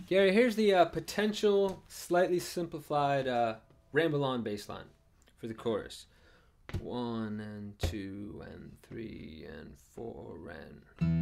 Gary, here's the potential, slightly simplified Ramble On bass line for the chorus. 1 and 2 and 3 and 4 and...